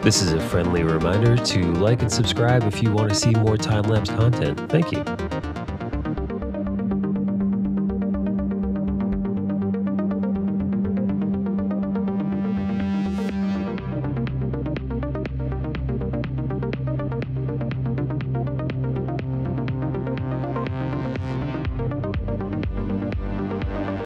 This is a friendly reminder to like and subscribe if you want to see more time-lapse content. Thank you.